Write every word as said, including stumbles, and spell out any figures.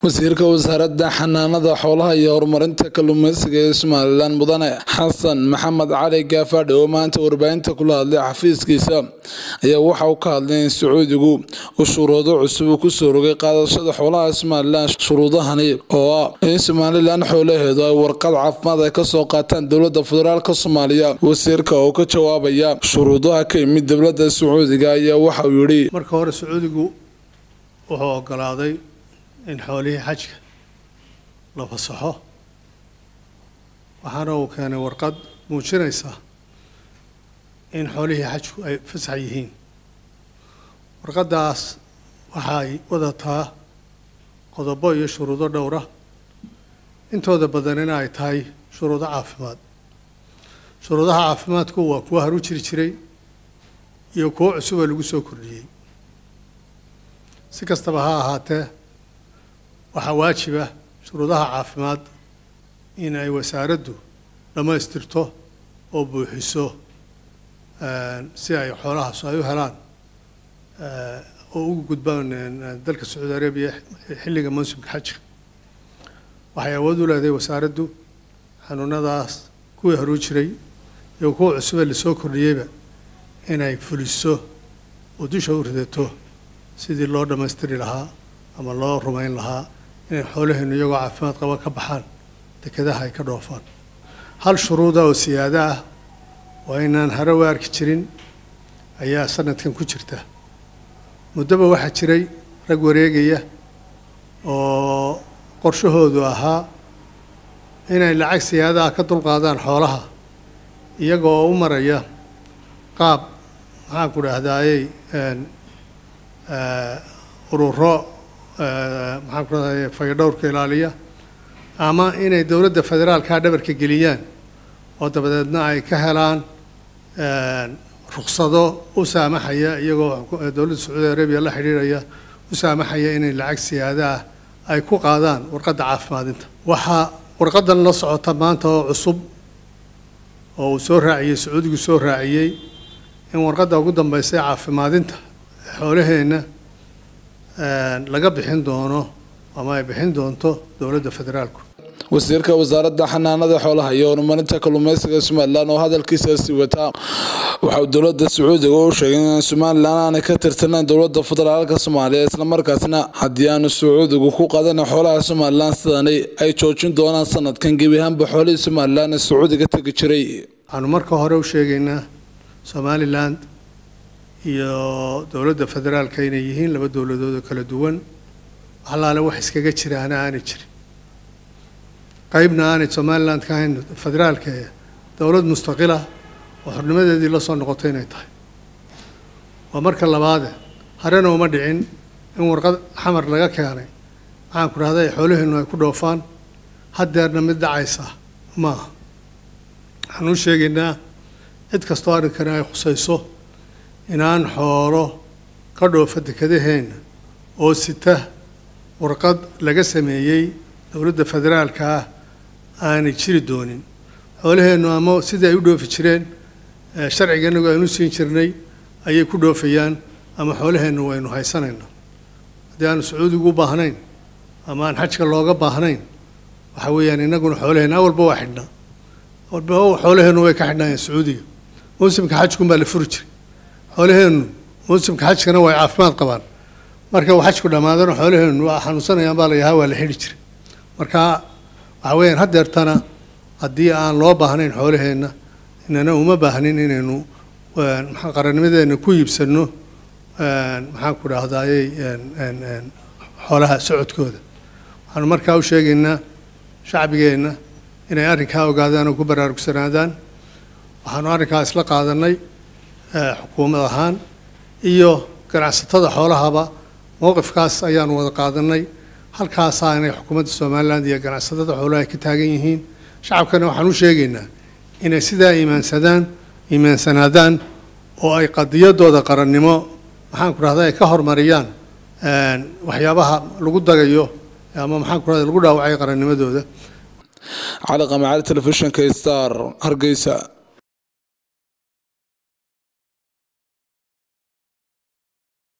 wasiirka wasaaradda xanaanada xoolaha iyo horumarinta kalluumeysiga ee Somaliland mudane Xasan Maxamed Cali Gaafadhi oo maanta warbaahinta kula hadlay xafiiskiisa ayaa waxa uu ka hadlay in Sacuudigu uu shuruudo cusub ku soo rogay qaadashada xoolaha Somaliland shuruudahani oo ah in Somaliland xoolaheedu ay warqad caafimaad ay ka soo qaataan dowladda federaalka Soomaaliya. wasiirka oo ka jawaabaya shuruudaha ka yimid dowladda Sacuudiga ayaa waxa uu yiri marka hore Sacuudigu wuxuu ogolaaday in xoolihii xajka la fasaxo waxaana uu keenay warqad muujinaysa in xoolihii xajku ay fasax yihiin. warqadaas waxay wadataa qodobo iyo shuruudo dhowr ah intooda badan in ay tahay shuruudo caafimaad. shuruudaha caafimaadku waa kuwa horu jiri jiray iyo kuwa cusub ee lagu soo kordhiyey. si kastaba ha ahaatee waxaa waajib ah shuruudaha caafimaad in ay wasaaraddu dhammaystirto oo buuxiso si ay xoolahaas ay u helaan oo ugu gudbaan dalka Sacuudi Arabiya xilliga mawsimka xajka. waxay awood u leedahay wasaaraddu xanuunadaas kuwii horu jiray iyo kuwa cusub ee lasoo kordhiyeyba inay fuliso oo dusha u ridato sidii loo dhammaystiri lahaa ama loo rumayn lahaa inay xoolaheenu iyagoo caafimaad qaba ka baxaan dekedaha ay ka dhoofaan. hal shuruuda oo siyaada ah waa inaan hore u arki jirin ayaa sanadkan ku jirta. muddoba waxaa jiray rag wareegaya oo qorshahoodu ahaa inay lacag siyaada ah ka dulqaadaan xoolaha iyagoo u maraya qaab maxaan ku dhahdaayey ururo maxaan ku dhahdaayey fayadhowrka ilaaliya ama inay dowladda federaalka dhabarka geliyaan oo dabadeedna ay ka helaan ruqsado u saamaxaya iyagoo dowladda Sacuudi Arabiya la xiriiraya u saamaxaya inay lacag siyaada ah ay ku qaadaan warqadda caafimaadinta. waxaa warqadan la socota maanta oo cusub oo uu soo raaciyey Sacuudigu soo raaciyey in warqadda ugu dambeysay caafimaadinta xoolaheena laga bixin doono ama ay bixin doonto dowladda federaalku. wasiirka wasaaradda xanaanada xoolaha iyo horumarinta kalluumeysiga Somaliland oo hadalkiisa sii wata waxa uu dowladda Sacuudiga u sheegay in Somaliland aanay ka tirsanaan dowladda federaalka Soomaaliya isla markaasna haddii aanu Sacuudigu ku qaadan xoolaha Somaliland sidaan ay joojin doonaan sanadkan gebi ahaanba xoolihii Somaliland ee Sacuudiga tagi jiray. waxaanu marka hore u sheegaynaa Somaliland iyo dowladda federaalka inay yihiin laba dowladood oo kala duwan waxlaale wax iskaga jiraana aanay jirin. qaybna aanay Somaliland ka ahayn federaalka dowlad mustaqila oo xornimadeedii la soo noqotay inay tahay. waa marka labaad harena uma dhicin in warqad xamar laga keenay waxaan ku dhahday xoolaheenu ay ku dhoofaan haddeerna mid dhacaysa maaha. waxaan u sheegaynaa cid kastoo arrinkani ay khusayso inaan xoolo ka dhoofa dekedaheena oo sita warqad laga sameeyey dowladda federaalka ah aanay jiri doonin. xoolaheenu ama sidii ay u dhoofi jireen sharciga inagu aynu siin jirnay ayay ku dhoofayaan ama xoolaheenu waynu haysanaynaa. haddii aanu Sacuudigu u baahnayn ama aan xajka looga baahnayn waxa weeyaan inaguna xoolaheena awalba waa xidhnaa walba xoolaheenu way ka xidhnaayeen Sacuudiga. mawsimka xajkun baa la furi jiray. xoolaheenu mawsimka xajkana way caafimaad qabaan marka uu xajku dhamaadana xoolaheenu waa xanuunsanayaan baa la yahaa waa la xidhi jiray. marka waxa weeyaan haddeertana haddii aan loo baahnayn xoolaheena inana uma baahnin inaynu maxaa qarannimadeena ku iibsano maxaan ku dhahdaayey xoolaha socodkooda. waxaanu markaa u sheegaynaa shacbigeenna inay arrinkaa ogaadaan oo ku baraarugsanaadaan. waxaanu arrinkaa isla qaadanay xukuumad ahaan iyo ganacsatada xoolahaba mowqifkaas ayaanu wada qaadanay. halkaasaa inay xukuumadda Somaliland iyo ganacsatada xoolaha ay ka taagan yihiin. shacabkana waxaan u sheegaynaa inay sidaa iimaansadaan iimaansanaadaan oo ay qadiyadooda qarannimo maxaan ku dhahdaa ay ka hormariyaan waxyaabaha lagu dagayo ama maxaan ku dhahdaa lagu dhaawacay qarannimadooda. cali qamaacad telefishinka Star Hargeysa.